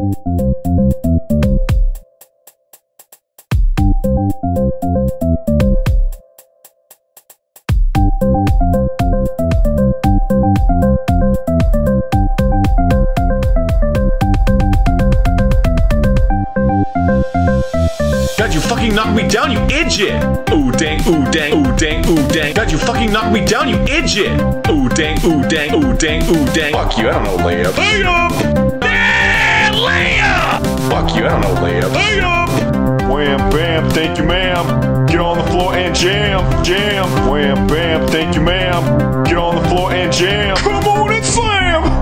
God, you fucking knocked me down, you idiot! Ooh dang, ooh dang, ooh dang, ooh dang. God, you fucking knocked me down, you idiot! Ooh dang, ooh dang, ooh dang, ooh dang. Fuck you, I don't know layup. Layup! Yeah, layup! Fuck you, I don't know layup. Layup! Wham, bam, thank you, ma'am. Get on the floor and jam, jam. Wham, bam, thank you, ma'am. Get on the floor and jam. Come on and slam!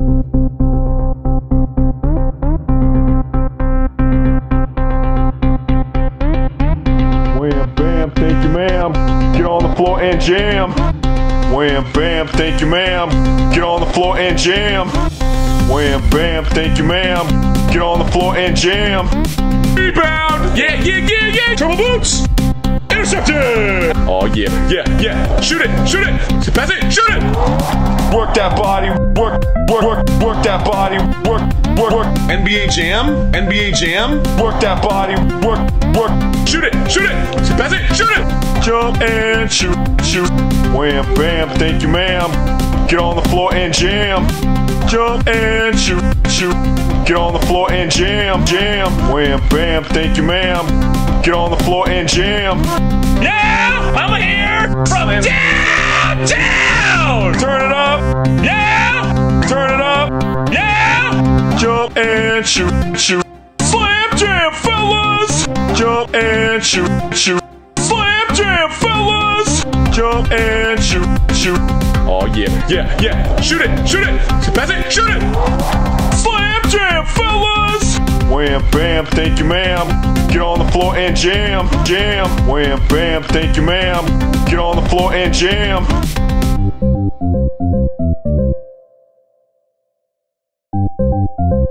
Wham, bam, thank you, ma'am. Get on the floor and jam. Wham, bam, thank you, ma'am. Get on the floor and jam. Wham, bam, thank you, ma'am. Get on the floor and jam. Rebound! Yeah, yeah, yeah, yeah! Trouble boots! Intercepted! Oh yeah, yeah, yeah! Shoot it! Shoot it! Pass it! Shoot it! Work that body, work that body, work. NBA Jam? NBA Jam? Work that body, work. Shoot it! Shoot it! Pass it! Shoot it! Jump and shoot. Wham, bam, thank you, ma'am. Get on the floor and jam. Jump and shoot. Get on the floor and jam. Wham, bam, thank you, ma'am. Get on the floor and jam. Yeah! I'm here from downtown! Turn it up. Yeah! Turn it up. Yeah! Jump and shoot. Slam jam, fellas. Jump and shoot. Slam jam, fellas. Jump and shoot. Oh yeah, yeah, yeah! Shoot it! Shoot it! Pass it! Shoot it! Slam jam, fellas. Wham, bam, thank you, ma'am. Get on the floor and jam. Wham, bam, thank you, ma'am. Get on the floor and jam.